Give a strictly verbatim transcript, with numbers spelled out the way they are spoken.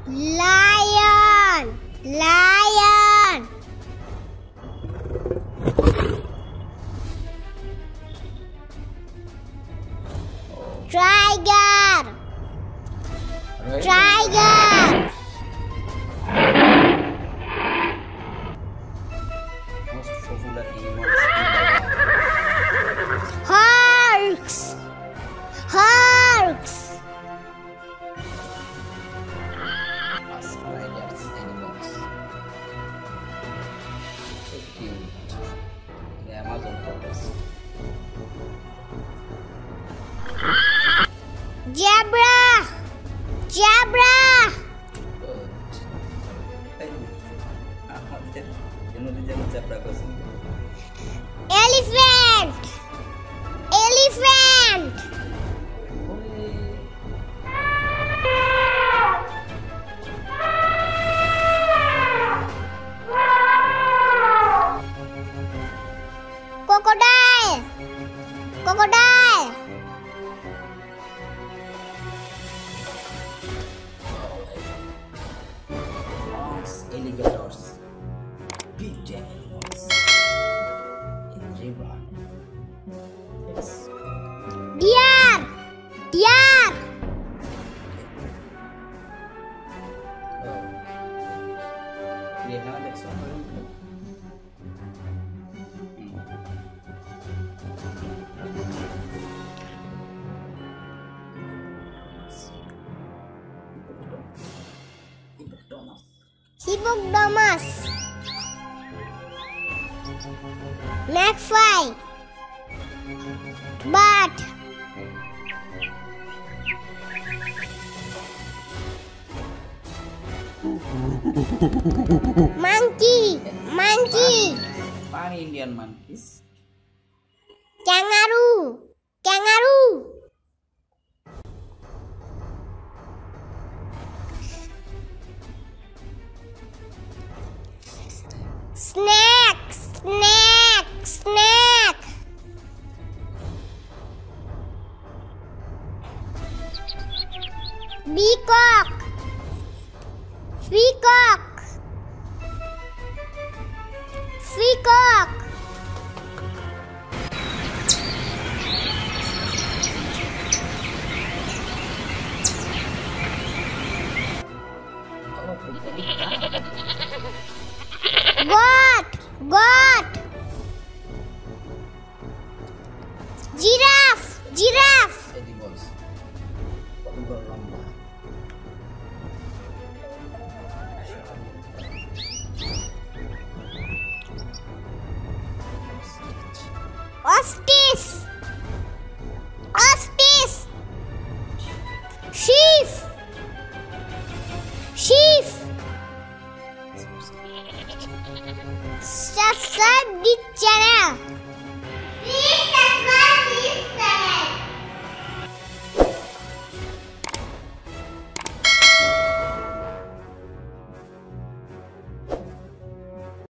Lion, lion. Tiger, tiger. Most popular animals. Hawks, hawks. Spiders, animals. So cute. In the Amazon forest. Zebra, zebra. Good. Hey. Ah, you know the zebra goes. Elephant, elephant. Crocodile, crocodile. Alligators, big giant animals in the river. Yes. Deer, deer. Oh. We have next one. Hippopotamus, magpie, bat, monkey, monkey, Pan Indian monkeys. kangaroo, kangaroo. Snake, snake, snake. Peacock, peacock, peacock. Goat, goat. Giraffe, giraffe. Edibles. Lumba. Ostrich, ostrich. Sheep, sheep. Subscribe the channel.